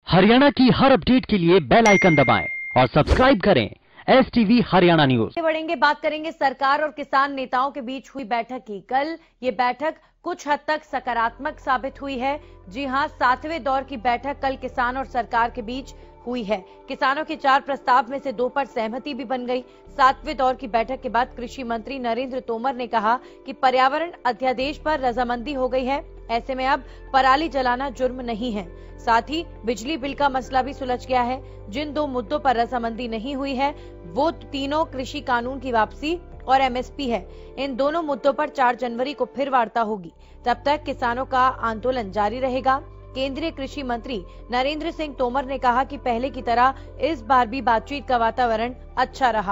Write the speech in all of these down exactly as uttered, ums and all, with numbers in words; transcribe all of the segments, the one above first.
हरियाणा की हर अपडेट के लिए बेल आइकन दबाएं और सब्सक्राइब करें एस टीवी हरियाणा न्यूज। बढ़ेंगे, बात करेंगे सरकार और किसान नेताओं के बीच हुई बैठक की। कल ये बैठक कुछ हद तक सकारात्मक साबित हुई है। जी हां, सातवें दौर की बैठक कल किसान और सरकार के बीच हुई है। किसानों के चार प्रस्ताव में से दो पर सहमति भी बन गई। सातवें दौर की बैठक के बाद कृषि मंत्री नरेंद्र तोमर ने कहा कि पर्यावरण अध्यादेश पर रजामंदी हो गई है। ऐसे में अब पराली जलाना जुर्म नहीं है। साथ ही बिजली बिल का मसला भी सुलझ गया है। जिन दो मुद्दों पर रजामंदी नहीं हुई है वो तीनों कृषि कानून की वापसी और एम एस पी है। इन दोनों मुद्दों पर चार जनवरी को फिर वार्ता होगी। तब तक किसानों का आंदोलन जारी रहेगा। केंद्रीय कृषि मंत्री नरेंद्र सिंह तोमर ने कहा कि पहले की तरह इस बार भी बातचीत का वातावरण अच्छा रहा।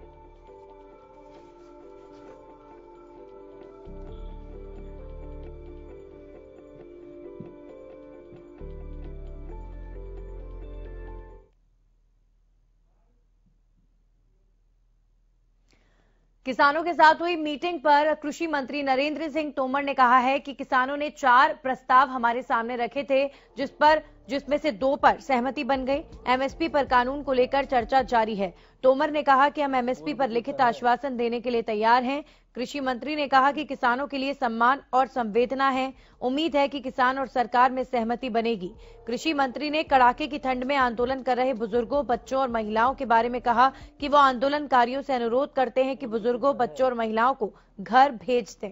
किसानों के साथ हुई मीटिंग पर कृषि मंत्री नरेंद्र सिंह तोमर ने कहा है कि किसानों ने चार प्रस्ताव हमारे सामने रखे थे, जिस पर जिसमें से दो पर सहमति बन गई। एम एस पी पर कानून को लेकर चर्चा जारी है। तोमर ने कहा कि हम एम एस पी पर लिखित आश्वासन देने के लिए तैयार हैं। कृषि मंत्री ने कहा कि किसानों के लिए सम्मान और संवेदना है। उम्मीद है कि किसान और सरकार में सहमति बनेगी। कृषि मंत्री ने कड़ाके की ठंड में आंदोलन कर रहे बुजुर्गों, बच्चों और महिलाओं के बारे में कहा कि वो आंदोलनकारियों से अनुरोध करते हैं कि बुजुर्गों, बच्चों और महिलाओं को घर भेज दें।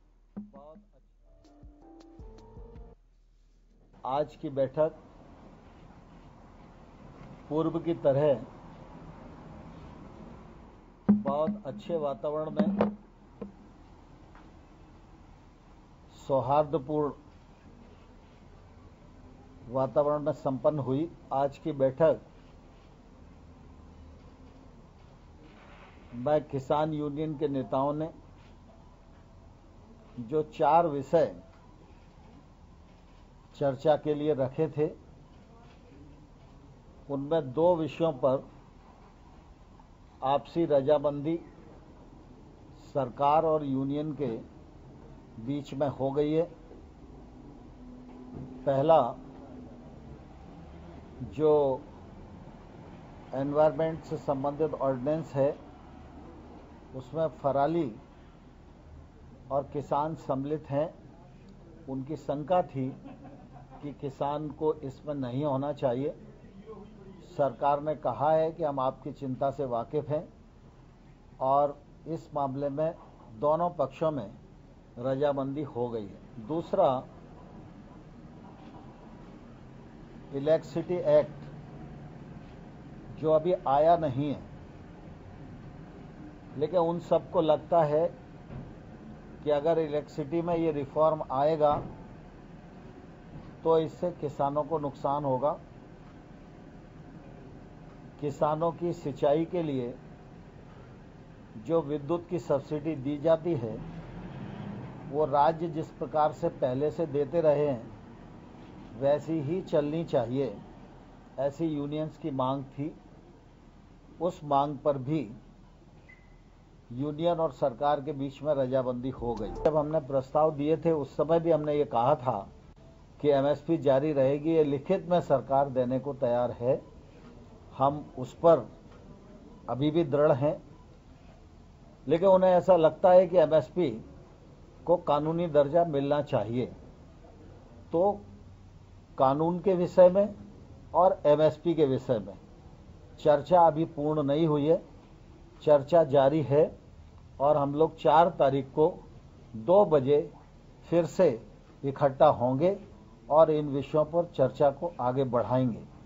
आज की बैठक पूर्व की तरह बहुत अच्छे वातावरण में, सौहार्दपूर्ण वातावरण में संपन्न हुई। आज की बैठक में किसान यूनियन के नेताओं ने जो चार विषय चर्चा के लिए रखे थे, उनमें दो विषयों पर आपसी रजामंदी सरकार और यूनियन के बीच में हो गई है। पहला, जो एनवायरनमेंट से संबंधित ऑर्डिनेंस है, उसमें फराली और किसान सम्मिलित हैं। उनकी शंका थी कि किसान को इसमें नहीं होना चाहिए। सरकार ने कहा है कि हम आपकी चिंता से वाकिफ हैं और इस मामले में दोनों पक्षों में रजामंदी हो गई है। दूसरा, इलेक्ट्रिसिटी एक्ट जो अभी आया नहीं है, लेकिन उन सबको लगता है कि अगर इलेक्ट्रिसिटी में ये रिफॉर्म आएगा तो इससे किसानों को नुकसान होगा। किसानों की सिंचाई के लिए जो विद्युत की सब्सिडी दी जाती है, वो राज्य जिस प्रकार से पहले से देते रहे हैं वैसी ही चलनी चाहिए, ऐसी यूनियंस की मांग थी। उस मांग पर भी यूनियन और सरकार के बीच में रजामंदी हो गई। जब हमने प्रस्ताव दिए थे उस समय भी हमने ये कहा था कि एम एस पी जारी रहेगी, ये लिखित में सरकार देने को तैयार है। हम उस पर अभी भी दृढ़ हैं, लेकिन उन्हें ऐसा लगता है कि एम एस पी को कानूनी दर्जा मिलना चाहिए। तो कानून के विषय में और एम एस पी के विषय में चर्चा अभी पूर्ण नहीं हुई है। चर्चा जारी है और हम लोग चार तारीख को दो बजे फिर से इकट्ठा होंगे और इन विषयों पर चर्चा को आगे बढ़ाएंगे।